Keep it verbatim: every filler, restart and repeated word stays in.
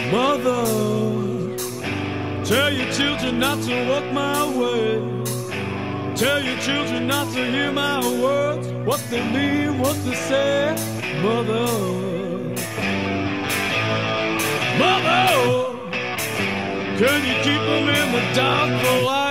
Mother, tell your children not to walk my way. Tell your children not to hear my words, what they mean, what they say. Mother, Mother, can you keep them in the dark for life?